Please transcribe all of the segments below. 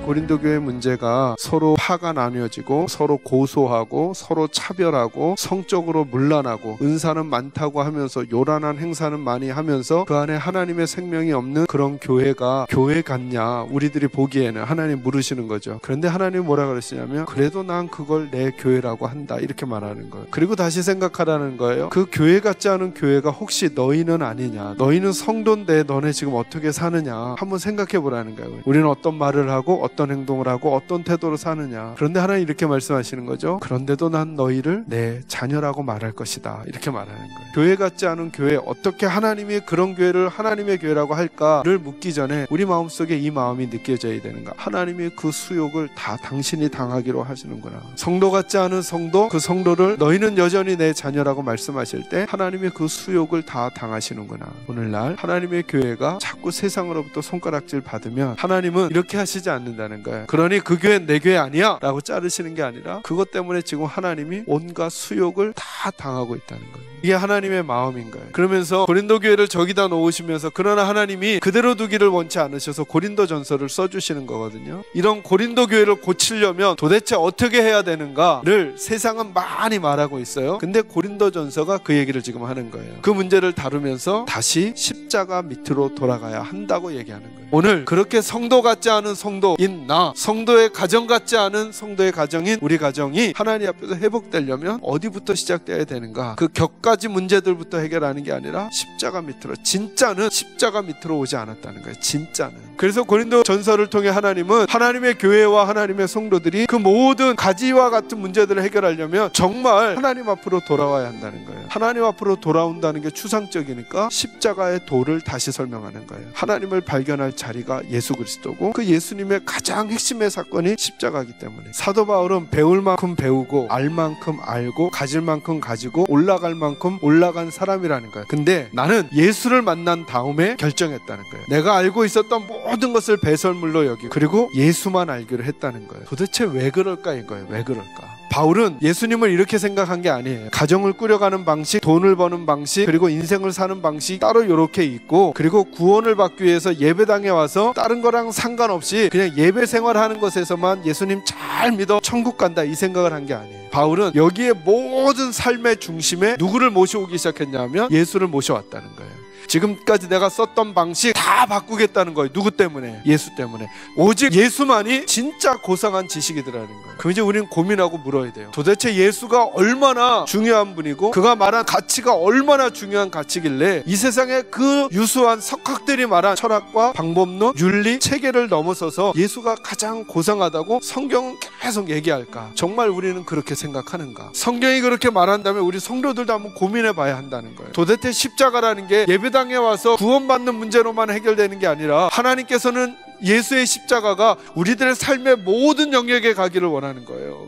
고린도 교회 문제가 서로 파가 나뉘어지고 서로 고소하고 서로 차별하고 성적으로 문란하고 은사는 많다고 하면서 요란한 행사는 많이 하면서 그 안에 하나님의 생명이 없는 그런 교회가 교회 같냐, 우리들이 보기에는. 하나님 물으시는 거죠. 그런데 하나님이 뭐라 그러시냐면 그래도 난 그걸 내 교회라고 한다, 이렇게 말하는 거예요. 그리고 다시 생각하라는 거예요. 그 교회 같지 않은 교회가 혹시 너희는 아니냐, 너희는 성도인데 너네 지금 어떻게 사느냐 한번 생각해 보라는 거예요. 우리는 어떤 말을 하고 어떤 행동을 하고 어떤 태도로 사느냐. 그런데 하나님 이렇게 말씀하시는 거죠. 그런데도 난 너희를 내 자녀라고 말할 것이다, 이렇게 말하는 거예요. 교회 같지 않은 교회, 어떻게 하나님이 그런 교회를 하나님의 교회라고 할까를 묻기 전에 우리 마음속에 이 마음이 느껴져야 되는가. 하나님이 그 수욕을 다 당신이 당하기로 하시는구나. 성도 같지 않은 성도, 그 성도를 너희는 여전히 내 자녀라고 말씀하실 때 하나님이 그 수욕을 다 당하시는구나. 오늘날 하나님의 교회가 자꾸 세상으로부터 손가락질 받으면 하나님은 이렇게 하시지 않는다는 거예요. 그러니 그 교회는 내 교회 아니야 라고 자르시는 게 아니라 그것 때문에 지금 하나님이 온갖 수욕을 다 당하고 있다는 거예요. 이게 하나님의 마음인 거예요. 그러면서 고린도 교회를 저기다 놓으시면서 그러나 하나님이 그대로 두기를 원치 않으셔서 고린도 전서를 써주시는 거거든요. 이런 고린도 교회를 고치려면 도대체 어떻게 해야 되는가를 세상은 많이 말하고 있어요. 근데 고린도 전서가 그 얘기를 지금 하는 거예요. 그 문제를 다루면서 다시 십자가 밑으로 돌아가야 한다고 얘기하는 거예요. 오늘 그렇게 성도 같지 않은 성도인 나, 성도의 가정 같지 않은 성도의 가정인 우리 가정이 하나님 앞에서 회복되려면 어디부터 시작돼야 되는가. 그 격가지 문제들부터 해결하는 게 아니라 십자가 밑으로, 진짜는 십자가 밑으로 오지 않았다는 거예요. 진짜는. 그래서 고린도 전서를 통해 하나님은 하나님의 교회와 하나님의 성도들이 그 모든 가지와 같은 문제들을 해결하려면 정말 하나님 앞으로 돌아와야 한다는 거예요. 하나님 앞으로 돌아온다는 게 추상적이니까 십자가의 도를 다시 설명하는 거예요. 하나님을 발견할 자리가 예수 그리스도고 그 예수님의 가장 핵심의 사건이 십자가이기 때문에 사도 바울은 배울 만큼 배우고 알 만큼 알고 가질 만큼 가지고 올라갈 만큼 올라간 사람이라는 거예요. 근데 나는 예수를 만난 다음에 결정했다는 거예요. 내가 알고 있었던 모든 것을 배설물로 여기고 그리고 예수만 알기로 했다는 거예요. 도대체 왜 그럴까 이거예요. 왜 그럴까? 바울은 예수님을 이렇게 생각한 게 아니에요. 가정을 꾸려가는 방식, 돈을 버는 방식, 그리고 인생을 사는 방식 따로 이렇게 있고, 그리고 구원을 받기 위해서 예배당에 와서 다른 거랑 상관없이 그냥 예배 생활하는 것에서만 예수님 잘 믿어 천국 간다 이 생각을 한 게 아니에요. 바울은 여기에 모든 삶의 중심에 누구를 모셔오기 시작했냐면 예수를 모셔왔다는 거예요. 지금까지 내가 썼던 방식 다 바꾸겠다는 거예요. 누구 때문에? 예수 때문에. 오직 예수만이 진짜 고상한 지식이더라는 거예요. 그럼 이제 우리는 고민하고 물어야 돼요. 도대체 예수가 얼마나 중요한 분이고 그가 말한 가치가 얼마나 중요한 가치길래 이 세상에 그 유수한 석학들이 말한 철학과 방법론, 윤리, 체계를 넘어서서 예수가 가장 고상하다고 성경은 계속 얘기할까? 정말 우리는 그렇게 생각하는가? 성경이 그렇게 말한다면 우리 성도들도 한번 고민해 봐야 한다는 거예요. 도대체 십자가라는 게 예배당에 와서 구원받는 문제로만 해결되는 게 아니라 하나님께서는 예수의 십자가가 우리들의 삶의 모든 영역에 가기를 원하는 거예요.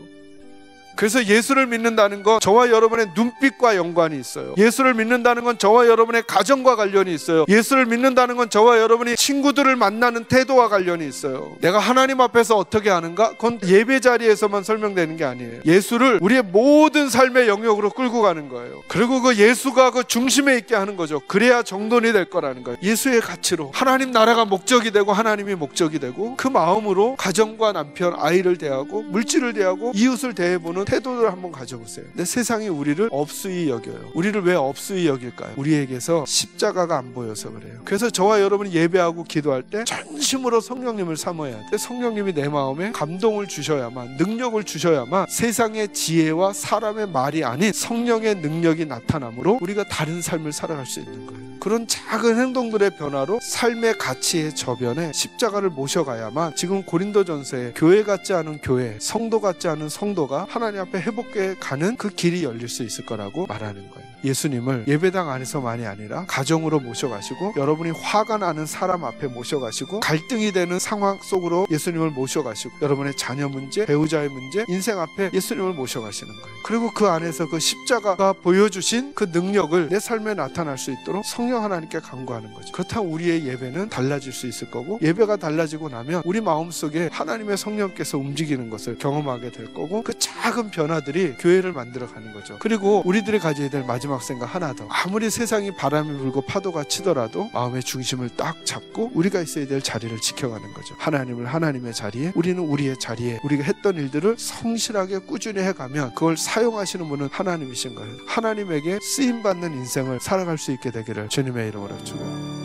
그래서 예수를 믿는다는 건 저와 여러분의 눈빛과 연관이 있어요. 예수를 믿는다는 건 저와 여러분의 가정과 관련이 있어요. 예수를 믿는다는 건 저와 여러분이 친구들을 만나는 태도와 관련이 있어요. 내가 하나님 앞에서 어떻게 하는가? 그건 예배 자리에서만 설명되는 게 아니에요. 예수를 우리의 모든 삶의 영역으로 끌고 가는 거예요. 그리고 그 예수가 그 중심에 있게 하는 거죠. 그래야 정돈이 될 거라는 거예요. 예수의 가치로 하나님 나라가 목적이 되고 하나님이 목적이 되고 그 마음으로 가정과 남편, 아이를 대하고 물질을 대하고 이웃을 대해보는 태도를 한번 가져보세요. 근데 세상이 우리를 업수히 여겨요. 우리를 왜 업수히 여길까요? 우리에게서 십자가가 안 보여서 그래요. 그래서 저와 여러분이 예배하고 기도할 때 전심으로 성령님을 삼아야 돼. 성령님이 내 마음에 감동을 주셔야만, 능력을 주셔야만 세상의 지혜와 사람의 말이 아닌 성령의 능력이 나타나므로 우리가 다른 삶을 살아갈 수 있는 거예요. 그런 작은 행동들의 변화로 삶의 가치의 저변에 십자가를 모셔가야만 지금 고린도전서에 교회 같지 않은 교회, 성도 같지 않은 성도가 하나님 앞에 회복해 가는 그 길이 열릴 수 있을 거라고 말하는 거예요. 예수님을 예배당 안에서만이 아니라 가정으로 모셔가시고 여러분이 화가 나는 사람 앞에 모셔가시고 갈등이 되는 상황 속으로 예수님을 모셔가시고 여러분의 자녀 문제, 배우자의 문제, 인생 앞에 예수님을 모셔가시는 거예요. 그리고 그 안에서 그 십자가가 보여주신 그 능력을 내 삶에 나타날 수 있도록 성령 하나님께 간구하는 거죠. 그렇다면 우리의 예배는 달라질 수 있을 거고 예배가 달라지고 나면 우리 마음속에 하나님의 성령께서 움직이는 것을 경험하게 될 거고 그 작은 변화들이 교회를 만들어가는 거죠. 그리고 우리들이 가져야 될 마지막 마지막 생각 하나 더. 아무리 세상이 바람이 불고 파도가 치더라도 마음의 중심을 딱 잡고 우리가 있어야 될 자리를 지켜가는 거죠. 하나님을 하나님의 자리에, 우리는 우리의 자리에, 우리가 했던 일들을 성실하게 꾸준히 해가면 그걸 사용하시는 분은 하나님이신 거예요. 하나님에게 쓰임받는 인생을 살아갈 수 있게 되기를 주님의 이름으로 축원합니다.